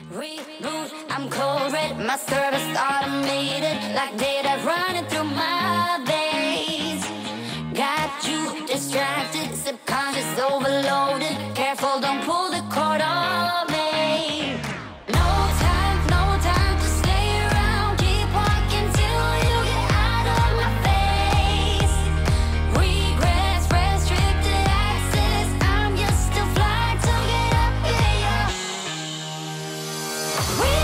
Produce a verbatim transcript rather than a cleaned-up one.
Reboot, I'm cold red, my service automated, like data running through my veins. Got you distracted, subconscious overloaded. Careful, don't pull the cord on me. No time, no time to stay around. Keep walking till you get out of my face. Regrets, restricted access. I'm just a flight to get up, yeah, yeah. We